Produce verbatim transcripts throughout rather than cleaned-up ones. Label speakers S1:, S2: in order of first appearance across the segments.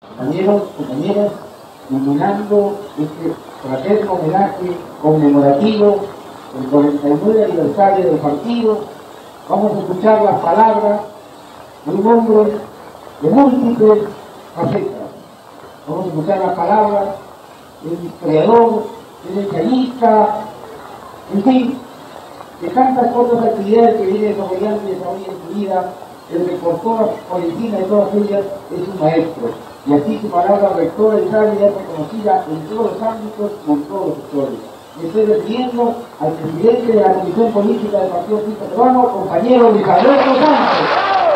S1: Compañeros, compañeras, culminando este fraterno homenaje conmemorativo del cuarenta y nueve aniversario del partido, vamos a escuchar las palabras de un hombre de múltiples facetas. Vamos a escuchar las palabras del creador, del ensayista, en fin, de tantas otras actividades que viene desarrollando y desarrolla en su vida, pero que por todas, por encima de todas ellas, es un maestro. Y así su palabra rectora y sabia es reconocida en todos los ámbitos y en todos los sectores. Me estoy refiriendo al presidente de la Comisión Política del Partido Socialista Peruano, compañero Luis Alberto Sánchez.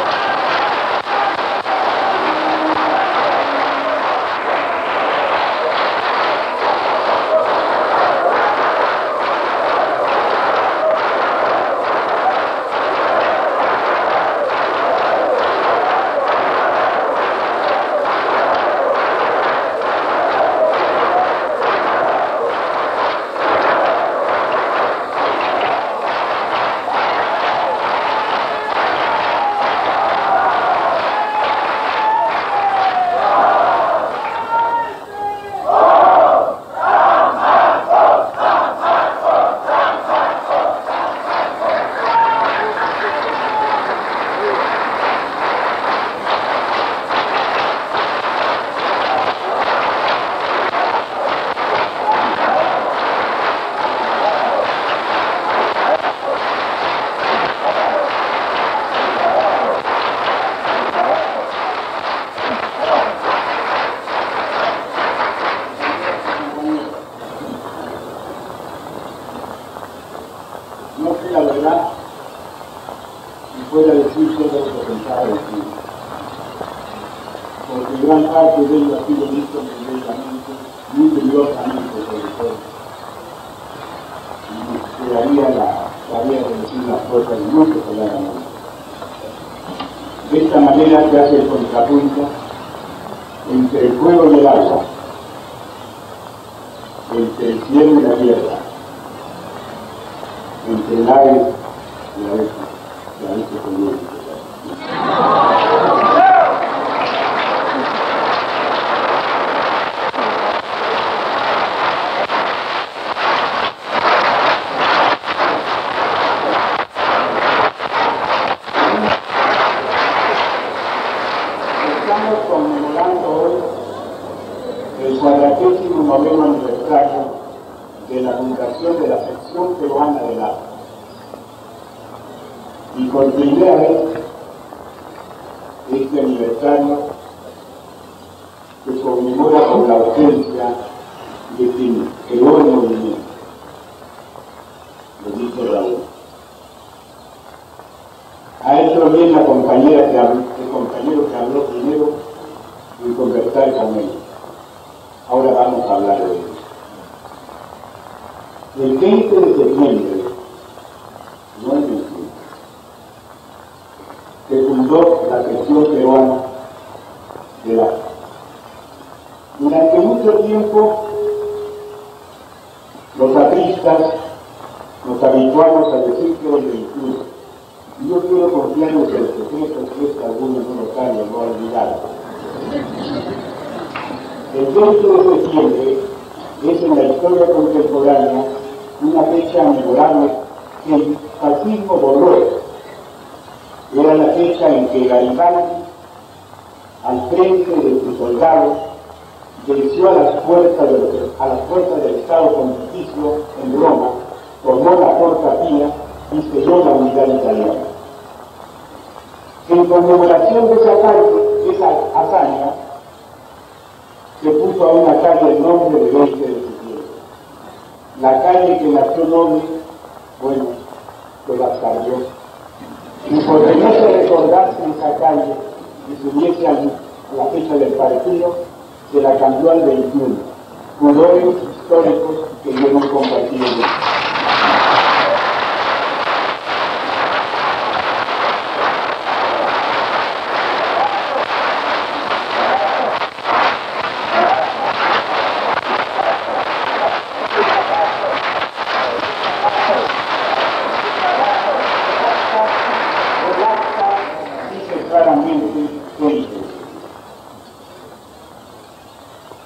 S2: No sé la verdad si fuera decir todo lo que pensaba decir, porque gran parte de ello ha sido visto mediante, muy rigurosamente sobre todo, y me daría la tarea de decir las cosas muy claramente. De esta manera se hace el contrapunto entre el fuego y el agua, entre el cielo y la tierra, entre el aire y la vez, la vez que comienza. Estamos conmemorando hoy el cuadragésimo noveno aniversario de la fundación de la sección peruana del arte. Y por primera vez, este aniversario se conmemora con la ausencia de quien creó el movimiento, lo dice Raúl. Ha hecho bien la compañera que habló, el compañero que habló primero y conversar con él. Ahora vamos a hablar de él. El veinte de septiembre, no es mentira, se fundó la sección peruana del arte. Durante mucho tiempo, los apristas nos habituamos a decir que era el veintiuno. Y yo quiero confiarles el secreto, que es que algunos no lo saben, no olvidarlo. El veinte de septiembre es en la historia contemporánea una fecha memorable que el fascismo borró. Era la fecha en que Garibaldi, al frente de sus soldados, venció a las fuerzas del, a las fuerzas del Estado Pontificio en Roma, formó la Forza Pía y selló la unidad italiana. En conmemoración de esa, calle, de esa hazaña, se puso a una calle el nombre de veinte de septiembre. La calle que nació noble, bueno, pues la perdió. Y por no se recordarse esa calle y subiese a la fecha del partido, se la cambió al veintiuno. Colores históricos que yo no compartí.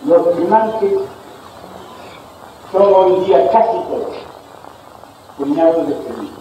S2: Los firmantes son hoy día casi todos cuñados de Felipe.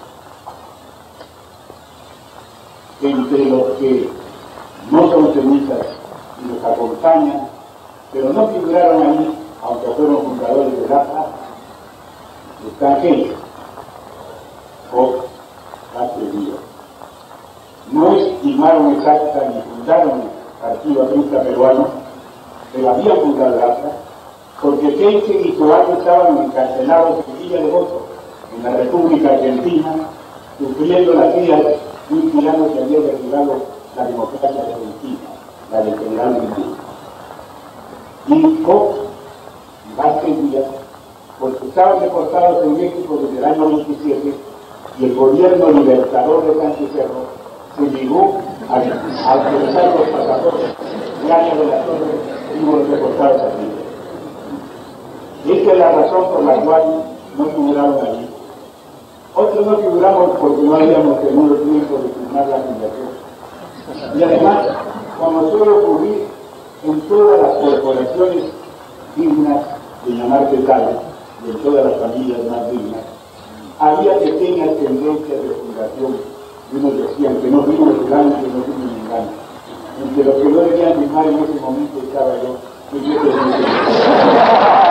S2: Entre los que no son cenizas y los acompañan, pero no figuraron ahí, aunque fueron fundadores de la paz, están gente o atrevidos. No estimaron exacta ni fundaron el Partido Aprista Peruano, pero habían fundado el A P R A, porque Keiser y Toballo estaban encarcelados en Villa Devoto, en la República Argentina, sufriendo las ideas de un tirano que había derribado la democracia argentina, la del general Guillermo. Y Koch y Vázquez Díaz, porque estaban deportados en México desde el año veintisiete, y el gobierno libertador de Sánchez Cerro se llegó a autorizar los pasaportes de área de la torre y los deportados aquí. Esta es la razón por la cual no figuraron allí. Otros no figuramos porque no habíamos tenido tiempo de firmar la fundación. Y además, como suele ocurrir en todas las corporaciones dignas de llamarse tales, y en todas las familias más dignas, había pequeñas tendencias de fundación. Unos decían que no vimos fulano, que no vimos ningano. Entre los que no debían firmar en ese momento estaba yo, y yo tenía.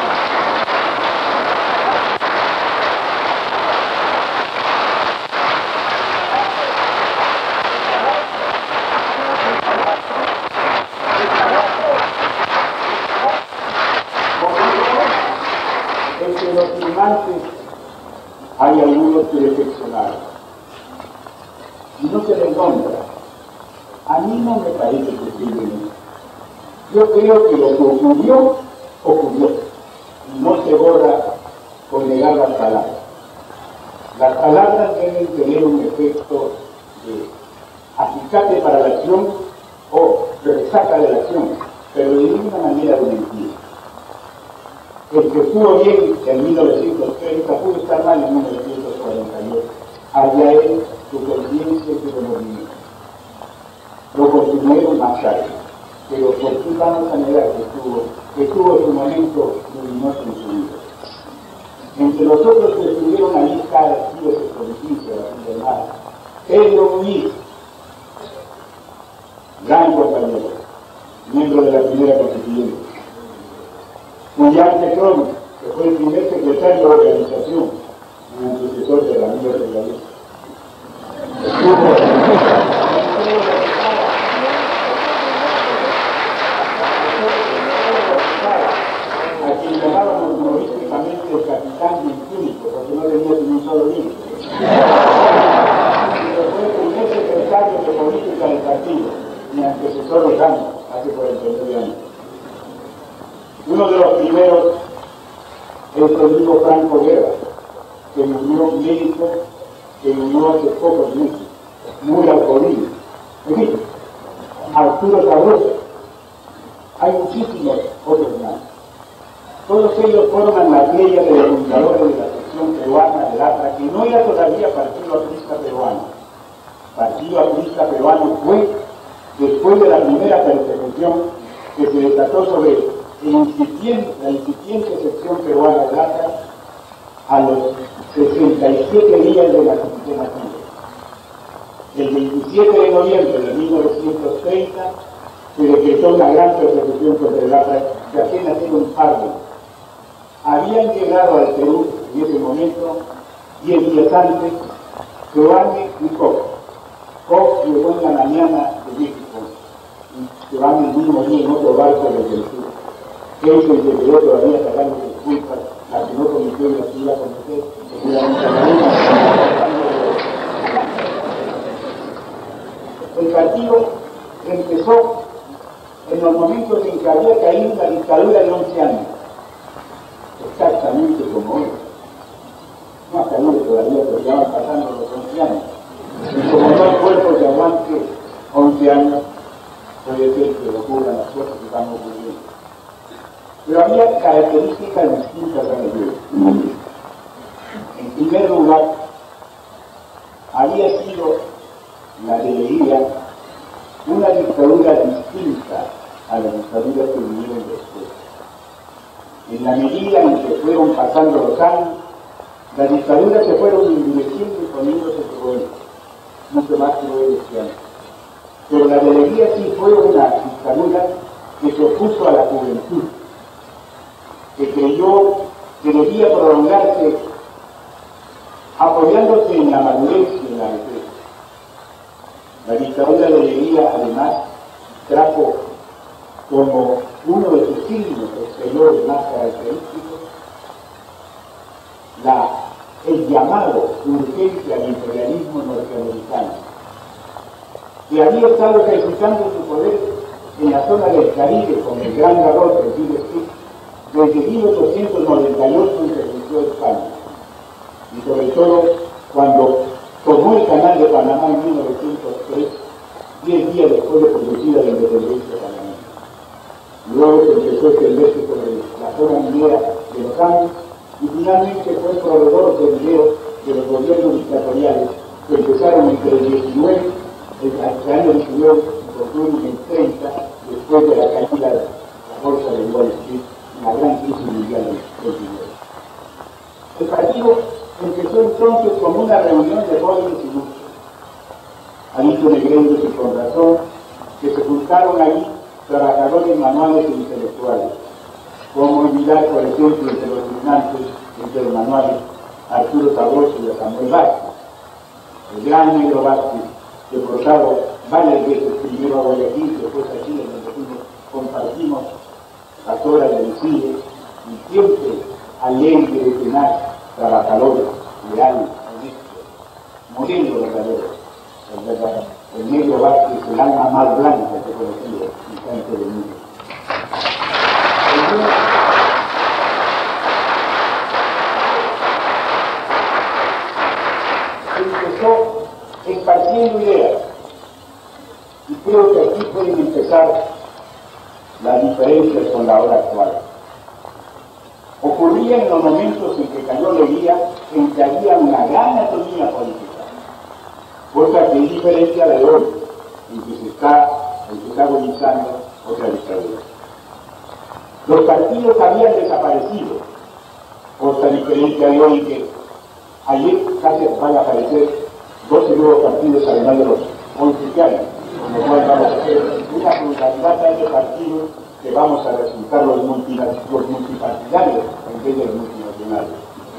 S2: Entre los firmantes hay algunos que decepcionaron. Y no se les nombra. A mí no me parece que escriben. Yo creo que lo que ocurrió, ocurrió. Y no se borra con negar las palabras. Las palabras deben tener un efecto de acicate para la acción o resaca de la acción, pero de ninguna manera de mentir. El que estuvo bien en mil novecientos treinta pudo estar mal en mil novecientos cuarenta y ocho. Allá él su conciencia y su remordimiento. Lo continuaron más tarde, pero por qué vamos a negar que tuvo, que tuvo su momento luminoso en su vida. Entre los otros que estuvieron allí cada día de provincia, la demás, Pedro Muñiz, gran compañero, miembro de la primera constituyente. Julián Petrón, que fue el primer secretario de la organización, un antecesor de la Liga de la Ley. A quien llamábamos humorísticamente el capitán impúnico, porque no tenía ni un solo libro. Pero fue el primer secretario de política del partido, mi antecesor lejano, hace cuarenta y nueve años. Uno de los primeros es Rodrigo Franco Guerra, que murió médico, que murió hace pocos meses, muy alcohólico. En fin, Arturo Sabroso. Hay muchísimos otros más. Todos ellos forman la guía de los fundadores de la sección peruana del A P R A, que no era todavía Partido Aprista Peruano. Partido Aprista Peruano fue después de la primera persecución que se desató sobre el incipiente, la incipiente sección peruana del A P R A a los sesenta y siete días de la constitución. El veintisiete de noviembre de mil novecientos treinta se decretó una gran persecución contra el A P R A que apenas era un par de. Habían llegado al Perú en ese momento, diez días antes, Giovanni y Koch. Koch llegó en la mañana de México y Giovanni el mismo día en otro barco desde el sur. Él se quedó todavía sacando sus culpas, la que no cometió y la que iba a cometer, seguramente la El partido empezó en los momentos en que había caído la dictadura de once años. Exactamente como hoy. No ha caído todavía, pero ya van pasando los once años. Y como no hay cuerpos de aguante once años, puede ser que ocurran las cosas que están ocurriendo. Pero había características distintas a ellos. En primer lugar, había sido la de Leguía una dictadura distinta a las dictaduras que vinieron después. En la medida en que fueron pasando los años, las dictaduras se fueron endureciendo y poniéndose crueles, mucho más crueles que antes. Pero la de Leguía sí fue una dictadura que se opuso a la juventud, que creyó que debía prolongarse apoyándose en la madurez y en la vejez. La dictadura de Leguía, además, trajo como uno de sus signos exteriores más característicos la, el llamado urgencia al imperialismo norteamericano, que había estado ejercitando su poder en la zona del Caribe con el gran garrote de Chile desde mil ochocientos noventa y ocho en que inició España, y sobre todo cuando tomó el canal de Panamá en mil novecientos tres, diez días después de producida la independencia panameña. Luego se empezó a extenderse sobre la zona minera de los Andes y finalmente fue proveedor de dinero de los gobiernos dictatoriales que empezaron entre el diecinueve, el año diecinueve y concluyen en el treinta, después de la caída de la bolsa de Wall Street, la gran crisis mundial del dinero. El partido empezó entonces como una reunión de jóvenes ilustres, ha dicho Negreiros y con razón, que se juntaron ahí trabajadores manuales e intelectuales, como olvidar, por ejemplo, entre los firmantes, entre los manuales, Arturo Taboso y Samuel Vázquez, el gran negro Vázquez, deportado varias veces, primero a Guayaquil, después a Chile, donde compartimos las horas del cine, y siempre alegre, tenaz, trabajador, leal, honesto, modelo verdadero. El, el negro Vázquez, el alma más blanca que conocido en Santo Domingo. Empezó esparciendo ideas, y creo que aquí pueden empezar las diferencias con la hora actual. Ocurría en los momentos en que cayó Leguía en que había una gran anatomía política, cosa que es diferente a la de hoy, en que se está, en que se está agonizando otra dictadura. Los partidos habían desaparecido, cosa diferente a de hoy, que ayer casi van a aparecer doce nuevos partidos además de los once que hay, con lo cual vamos a hacer una pluralidad de partidos que vamos a resultar los, los multipartidarios en vez de los multinacionales.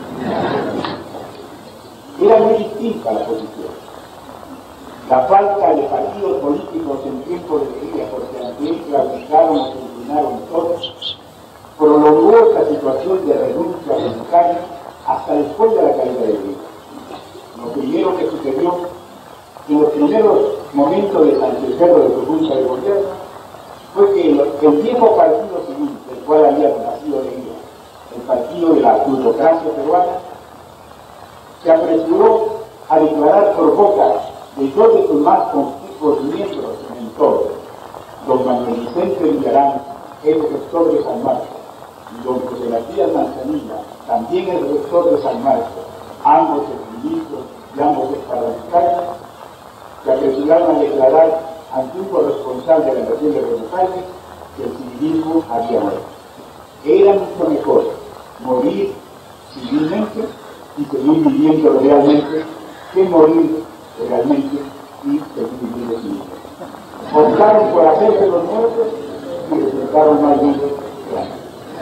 S2: Era muy distinta la posición. La falta de partidos políticos en tiempo de Leguía, porque ante él claudicaron o se inclinaron todos, prolongó esta situación de renuncia voluntaria hasta después de la caída de Leguía. Lo primero que sucedió en los primeros momentos de Sánchez Cerro de su junta de gobierno fue que el, el viejo partido civil, del cual había nacido Leguía, el partido de la plutocracia peruana, se apresuró a declarar por boca de dos de sus más conspicuos miembros en el entorno, don Manuel Vicente Villarán, el rector de San Marcos, y don José Matías Manzanilla, también el rector de San Marcos, ambos exministros y ambos parlamentarios, se apresuraron a declarar ante un corresponsal de la Nación de Buenos Aires que el civilismo había muerto. Era mucho mejor morir civilmente y seguir viviendo realmente que morir realmente y seguir viviendo civilmente. Optaron por hacerse los muertos y resultaron más vivos que antes.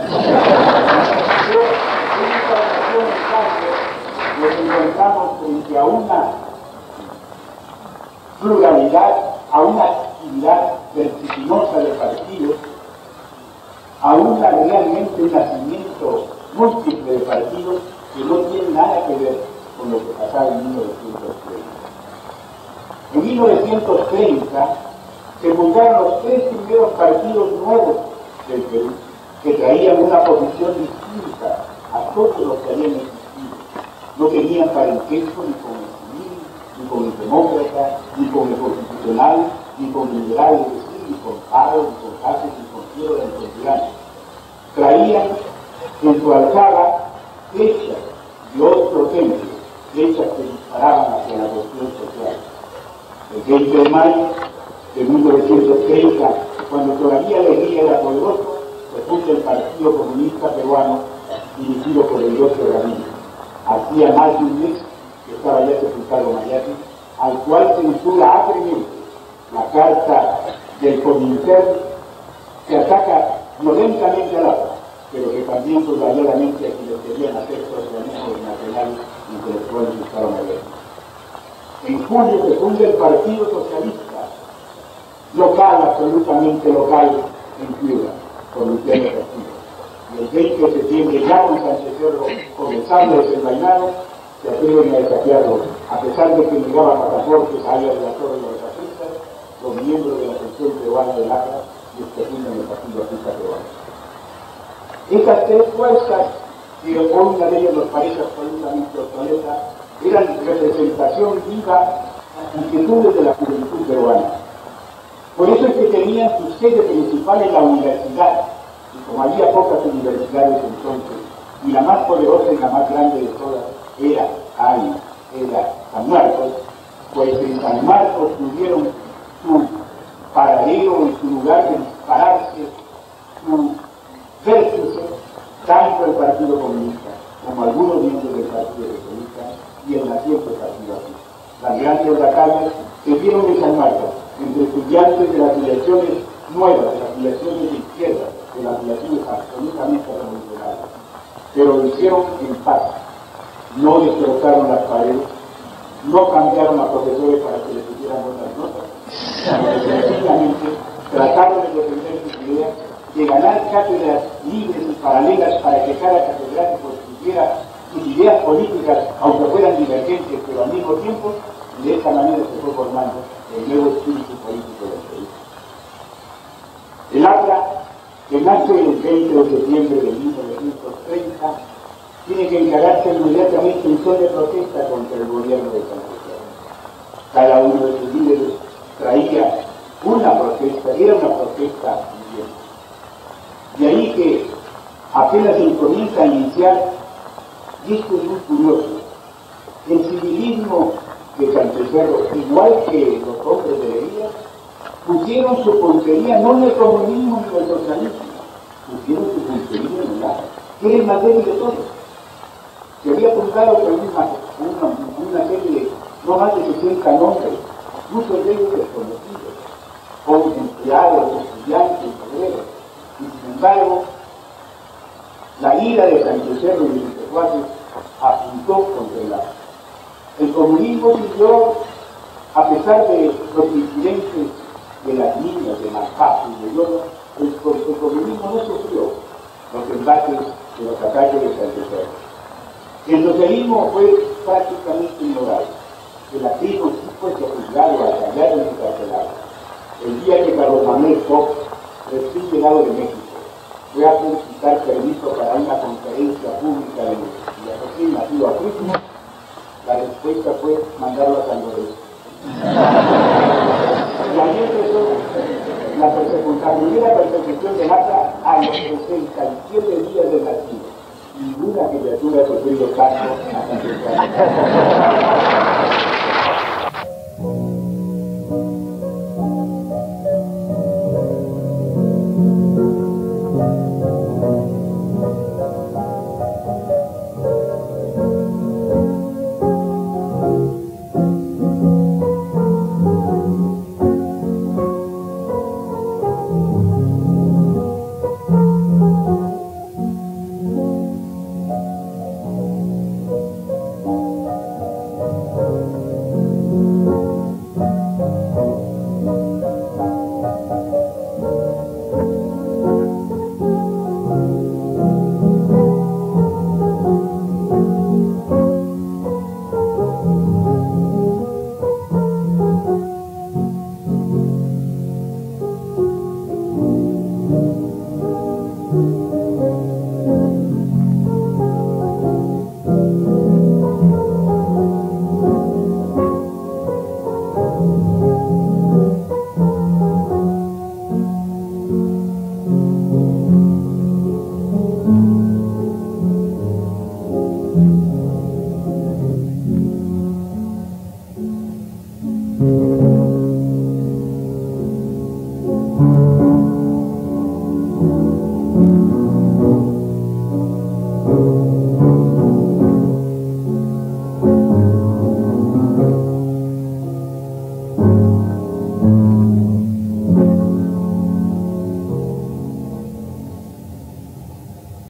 S2: En esta ocasión, en cambio, nos encontramos frente a una pluralidad, a una actividad vertiginosa de partidos, a una realmente un nacimiento múltiple de partidos que no tiene nada que ver con lo que pasaba en mil novecientos treinta. En mil novecientos treinta se fundaron los tres primeros partidos nuevos del Perú, que traían una posición distinta a todos los que habían existido. No tenían parentesco ni con el civil, ni con el demócrata, ni con el constitucional, ni con el liberal, es decir, ni con Paro, ni con Cáceres, ni con Quiero, ni con Tirano. Traían en su alzada flechas de otro temple, flechas que disparaban hacia la cuestión social. El veinte de mayo de mil novecientos treinta, cuando todavía Leguía era poderoso, se puso dirigente del Partido Comunista Peruano, dirigido por Eulogio Ramírez. Hacía más de un mes que estaba ya sepultado Mayati, al cual censura acremente la carta del Comintern, que ataca violentamente al agua, pero que también verdaderamente a quienes querían hacer socialismo nacional intelectual y Gustavo Mayati. En julio se funda el Partido Socialista, local, absolutamente local, en Piura, por Luciano Castillo. Y el veinte de septiembre, ya con Sánchez Cerro comenzando el desenvainado, se atreven a desafiarlo, a pesar de que negaba pasaportes a áreas de la Torre de los Artistas, los miembros de la sección peruana del A C R A y los que fundan el Partido Artista Peruano. Estas tres fuerzas, que hoy una de ellas nos parece absolutamente obsoleta, eran representación viva de inquietudes de la juventud peruana. Por eso es que tenían su sede principal en la universidad, y como había pocas universidades entonces, y la más poderosa y la más grande de todas era, ahí, era San Marcos, pues en San Marcos tuvieron su paradero y su lugar de dispararse, su vértice, tanto el Partido Comunista como algunos miembros del Partido Comunista y el naciente Partido Artista. Las grandes batallas se dieron en San Marcos, entre estudiantes de las afiliaciones nuevas, de las afiliaciones de izquierda, de las afiliaciones absolutamente revolucionarias. Pero lo hicieron en paz. No destrozaron las paredes, no cambiaron a profesores para que les pusieran buenas notas, sino sencillamente trataron de defender sus ideas, de ganar cátedras libres y paralelas para que cada catedrático tuviera sus ideas políticas, aunque fueran divergentes, pero al mismo tiempo, y de esta manera se fue formando el nuevo espíritu político del país. El A C R A, que nace el veinte de septiembre de mil novecientos treinta, tiene que encararse inmediatamente un son de protesta contra el gobierno de Sánchez Cerro. Cada uno de sus líderes traía una protesta, era una protesta bien. De ahí que apenas se comienza a iniciar, y esto es muy curioso, el civilismo de Sánchez Cerro, igual que los hombres de Leguía, pusieron su puntería no en el comunismo ni en el socialismo, pusieron su puntería en el A C R A, que era el más débil de todos. Se había fundado con una, una, una serie de no más de sesenta nombres, muchos de ellos desconocidos, con empleados, estudiantes, obreros. Y sin embargo, la ira de Sánchez Cerro y de sus secuaces apuntó contra el A C R A. El comunismo siguió, a pesar de los incidentes de las niñas, de Malpaso y de Yodo, el, el comunismo no sufrió los embates de los ataques de Sánchez Cerro. El socialismo fue prácticamente ignorado. El activo sí fue juzgado, acallado y encarcelado. El día que Carlos Manuel Fox, recién llegado de México, fue a solicitar permiso para una conferencia pública de recién nacido a Cristo, la respuesta fue mandarlo a San Lorenzo. Y ahí empezó la persecución, la persecución de Mata a los sesenta y siete días de nacido. Ninguna criatura ha sufrido tanto a Sánchez Cerro.